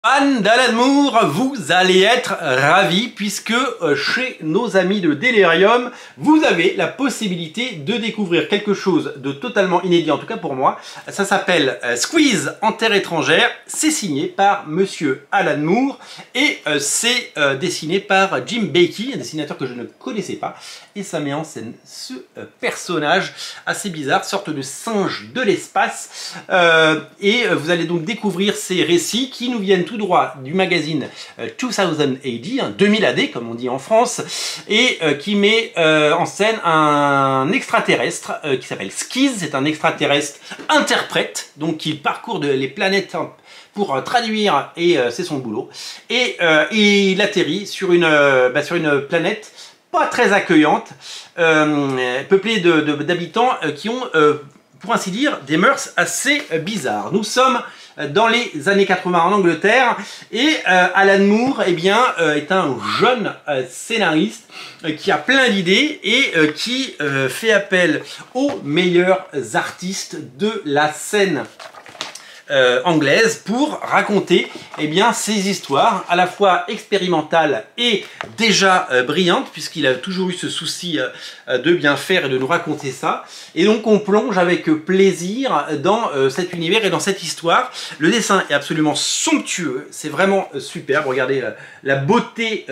Fan d'Alan Moore, vous allez être ravis puisque chez nos amis de Delirium, vous avez la possibilité de découvrir quelque chose de totalement inédit, en tout cas pour moi. Ça s'appelle Squeeze en terre étrangère, c'est signé par monsieur Alan Moore et c'est dessiné par Jim Bakey, un dessinateur que je ne connaissais pas. Et ça met en scène ce personnage assez bizarre, sorte de singe de l'espace. Et vous allez donc découvrir ces récits qui nous viennent tout droit du magazine 2000 AD, 2000 AD comme on dit en France, et qui met en scène un extraterrestre qui s'appelle Squeeze. C'est un extraterrestre interprète, donc il parcourt les planètes pour traduire, et c'est son boulot. Et il atterrit sur une planète pas très accueillante, peuplée d'habitants qui ont, pour ainsi dire, des mœurs assez bizarres. Nous sommes dans les années 80 en Angleterre et Alan Moore est un jeune scénariste qui a plein d'idées et qui fait appel aux meilleurs artistes de la scène anglaise pour raconter ces histoires à la fois expérimentales et déjà brillantes, puisqu'il a toujours eu ce souci de bien faire et de nous raconter ça. Et donc on plonge avec plaisir dans cet univers et dans cette histoire. Le dessin est absolument somptueux, c'est vraiment superbe. Regardez la beauté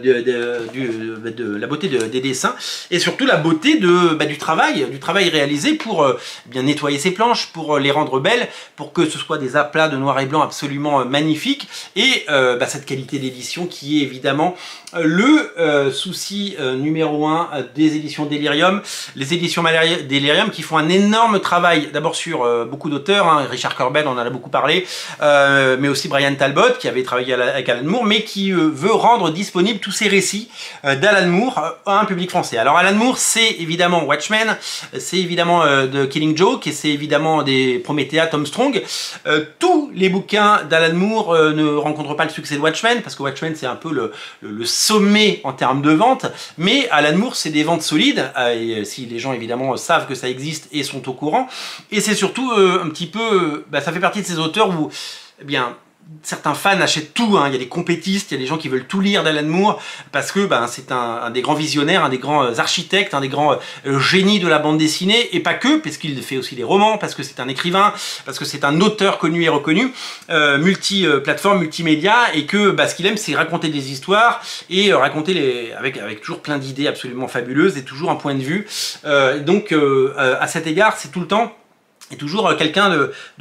des dessins et surtout la beauté du travail réalisé pour bien nettoyer ses planches, pour les rendre belles, pour que ce soit des aplats de noir et blanc absolument magnifiques, et cette qualité d'édition qui est évidemment le souci numéro 1 des éditions Delirium. Les éditions Delirium qui font un énorme travail, d'abord sur beaucoup d'auteurs, Richard Corbett, on en a beaucoup parlé, mais aussi Brian Talbot qui avait travaillé avec Alan Moore, mais qui veut rendre disponibles tous ces récits d'Alan Moore à un public français. Alors Alan Moore, c'est évidemment Watchmen, c'est évidemment The Killing Joke, et c'est évidemment des Promethea, Tom Strong. Tous les bouquins d'Alan Moore ne rencontrent pas le succès de Watchmen, parce que Watchmen c'est un peu le sommet en termes de vente, mais Alan Moore c'est des ventes solides, et si les gens évidemment savent que ça existe et sont au courant, et c'est surtout un petit peu, ça fait partie de ces auteurs où, certains fans achètent tout, il y a des compétistes, il y a des gens qui veulent tout lire d'Alan Moore parce que c'est un des grands visionnaires, un des grands architectes, un des grands génies de la bande dessinée, et pas que, parce qu'il fait aussi des romans, parce que c'est un écrivain, parce que c'est un auteur connu et reconnu, multi-plateforme, multimédia, et que ce qu'il aime c'est raconter des histoires et raconter avec toujours plein d'idées absolument fabuleuses et toujours un point de vue. Donc à cet égard, c'est tout le temps et toujours quelqu'un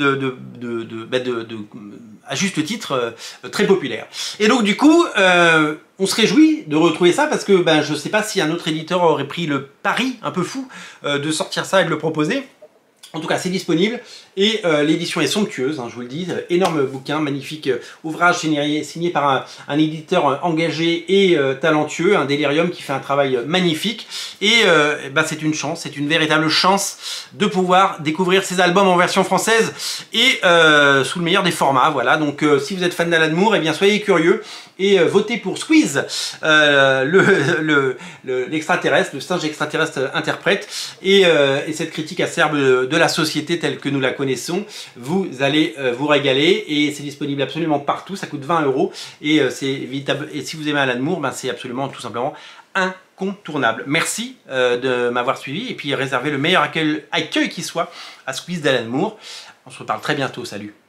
à juste titre très populaire. Et donc du coup on se réjouit de retrouver ça parce que je ne sais pas si un autre éditeur aurait pris le pari un peu fou de sortir ça et de le proposer. En tout cas, c'est disponible et l'édition est somptueuse, je vous le dis. Énorme bouquin, magnifique ouvrage signé par un éditeur engagé et talentueux, un Delirium qui fait un travail magnifique. Et c'est une chance, c'est une véritable chance de pouvoir découvrir ces albums en version française et sous le meilleur des formats. Voilà, donc si vous êtes fan d'Alan Moore, soyez curieux et votez pour Squeeze, l'extraterrestre, le singe extraterrestre interprète, et cette critique acerbe de la société telle que nous la connaissons. Vous allez vous régaler et c'est disponible absolument partout, ça coûte 20 €, et et si vous aimez Alan Moore, c'est absolument tout simplement incontournable. Merci de m'avoir suivi, et puis réservez le meilleur accueil qui soit à Squeeze d'Alan Moore. On se reparle très bientôt, salut.